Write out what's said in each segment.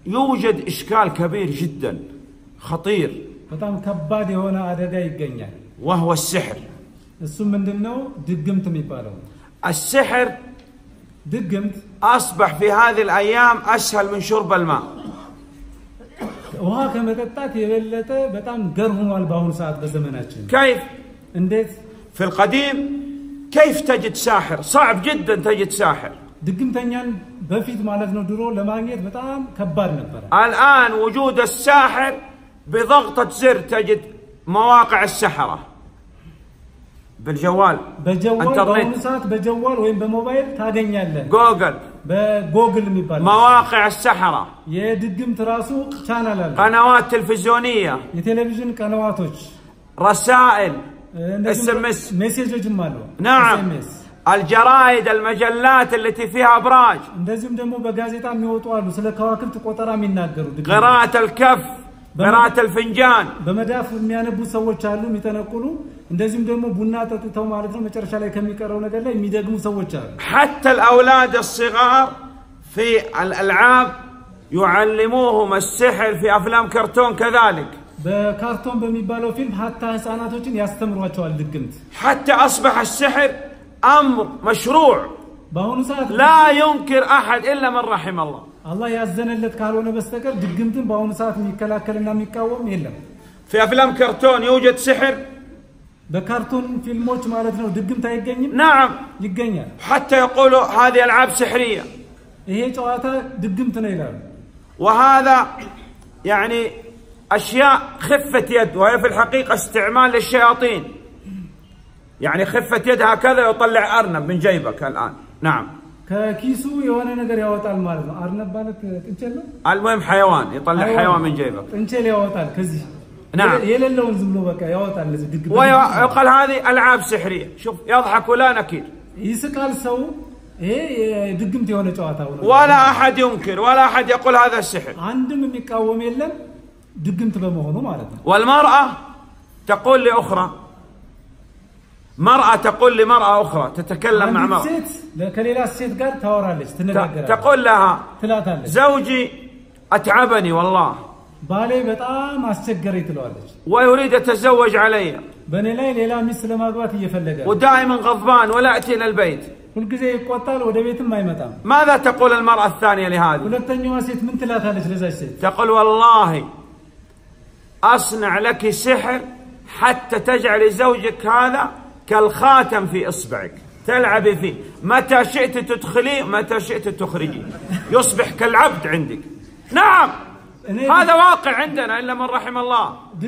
يوجد إشكال كبير جدا خطير وهو السحر. السحر أصبح في هذه الأيام أسهل من شرب الماء. كيف؟ في القديم كيف تجد ساحر؟ صعب جدا تجد ساحر. الآن وجود الساحر بضغطة زر تجد مواقع السحرة بالجوال. بجوال وين بموبايل تاغنياله. جوجل مواقع السحرة. قنوات تلفزيونية. رسائل SMS. نعم. الجرائد المجلات التي فيها أبراج. قراءة الكف. قراءة الفنجان. حتى الأولاد الصغار في الألعاب يعلموهم السحر في أفلام كرتون كذلك. حتى أصبح السحر أمر مشروع لا ينكر أحد إلا من رحم الله. في أفلام كرتون يوجد سحر. نعم. حتى يقولوا هذه ألعاب سحرية. وهذا يعني أشياء خفة يد، وهي في الحقيقة استعمال للشياطين. يعني خفة يد هكذا يطلع أرنب من جيبك الآن. نعم. المهم حيوان يطلع حيوان من جيبك. نعم. ويقال هذه ألعاب سحرية. شوف يضحك ولا نكير. ولا أحد ينكر ولا أحد يقول هذا السحر. والمرأة تقول لأخرى، مرأة تقول لمرأة أخرى، تتكلم مع مرأة تقول لها زوجي أتعبني والله ويريد يتزوج علي ودائما غضبان ولا أتي إلى البيت. ماذا تقول المرأة الثانية لهذه؟ تقول والله أصنع لك سحر حتى تجعل زوجك هذا كالخاتم في إصبعك تلعبي فيه، متى شئت تدخليه متى شئت تخرجيه، يصبح كالعبد عندك. نعم هذا واقع عندنا إلا من رحم الله.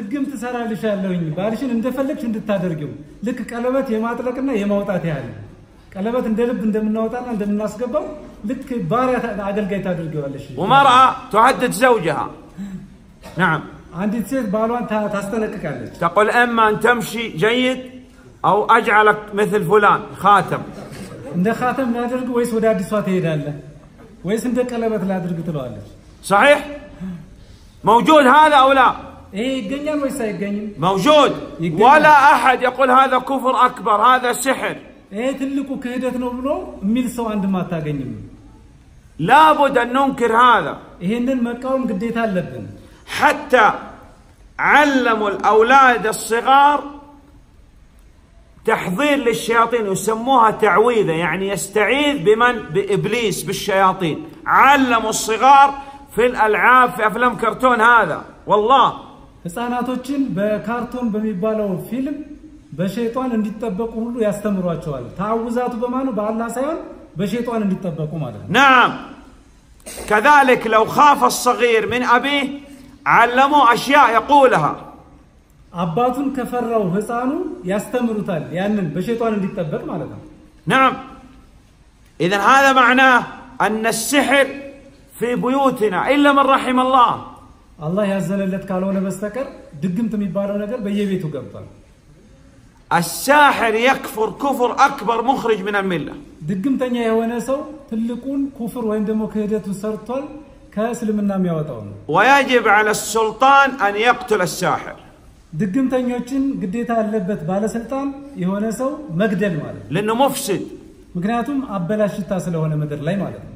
ومرأة تهدد زوجها. نعم. تقول إما أن تمشي جيد أو أجعلك مثل فلان خاتم. صحيح؟ موجود هذا أو لا؟ موجود. ولا أحد يقول هذا كفر أكبر، هذا سحر. لابد أن ننكر هذا. حتى علموا الأولاد الصغار تحضير للشياطين، يسموها تعويذة، يعني يستعيذ بمن؟ بإبليس، بالشياطين. علموا الصغار في الألعاب في أفلام كرتون هذا. والله بكرتون بميبالو فيلم بشيطان እንዲጠበቁ ሁሉ ያስተምሯቸዋል። ታውዛቱ በማኑ በአላህ ሳይሆን በሸይጣን እንዲጠበቁ ማለት ነው። نعم. كذلك لو خاف الصغير من أبيه علموا أشياء يقولها. አባቱን ከፈራው ህፃኑ ያስተምሩታል ያንን በሸይጣን እንዲጠበቅ ማለት ነው። نعم. إذن هذا معناه أن السحر في بيوتنا إلا من رحم الله. الله ያዘነለት ካልሆነ በስተቀር ድግምት የሚባለው ነገር በየቤቱ ገብቷል። الساحر يكفر كفر أكبر مخرج من الملة. ድግምተኛ የሆነ ሰው ትልቁን ኩፍር ወይም ደግሞ ክህደቱ ሰርቷል ከእስልምና የሚያወጣው ነው። ويجب على السلطان أن يقتل الساحر. ድግምተኞችን ግዴታ አለበት ባለስልጣን የሆነ ሰው መግደል ማለት ነው። لأنه مفسد. ምክንያቱም አበላሽታ ስለሆነ ምድር ላይ ማለት ነው።